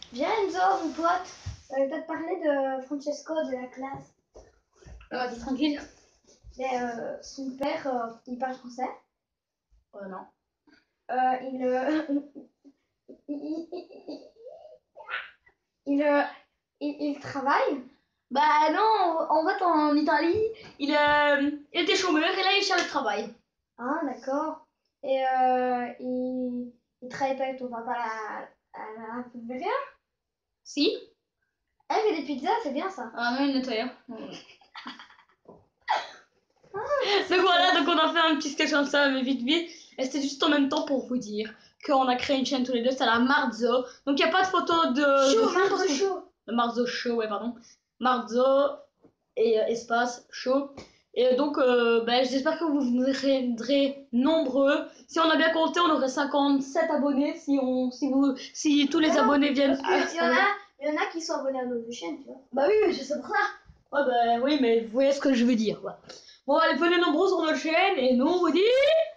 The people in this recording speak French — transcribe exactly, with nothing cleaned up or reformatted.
Viens Enzo, mon pote. Je vais peut-être parler de Francesco de la classe. Ah, vas-y, tranquille. Mais euh, son père, euh, il parle français. Euh, non. Euh, il, euh, il, il, il, il, euh, il- il travaille. Bah non, en fait en Italie, il, euh, il était chômeur et là il cherche du travail. Ah, d'accord. Et euh, il, il travaille pas avec ton papa à, à la pizzeria. Si. Elle fait des pizzas, c'est bien ça. Ah non, il nettoie. Donc voilà, donc on a fait un petit sketch comme ça, mais vite vite. Et c'était juste en même temps pour vous dire qu'on a créé une chaîne tous les deux, c'est la Marzo. Donc il n'y a pas de photo de... Show, de Marzo parce que- Show. Le Marzo Show, ouais, pardon. Marzo et euh, espace Show. Et donc, euh, ben, j'espère que vous viendrez nombreux. Si on a bien compté, on aurait cinquante-sept abonnés si, on, si, vous, si tous les Non, abonnés viennent. Parce qu'il y en a, il y en a qui sont abonnés à nos deux chaînes, tu vois. Bah oui, mais je sais pour ça. Ouais, bah oui, mais vous voyez ce que je veux dire. Quoi. Bon, allez, venez nombreux sur notre chaîne et nous, on vous dit...